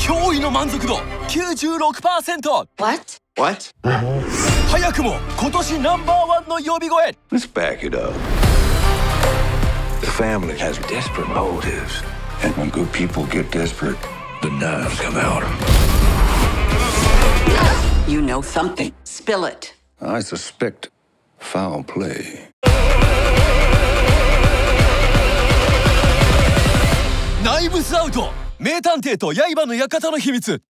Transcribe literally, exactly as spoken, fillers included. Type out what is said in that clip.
驚異の満足度 きゅうじゅうろくパーセント。 What? What? 早くも今年ナンバーワンの呼び声。 Let's back it up. The family has desperate motives. And when good people get desperate, the knives come out. You know something. Spill it. I suspect foul play. ナイブスアウト、名探偵と刃の館の秘密。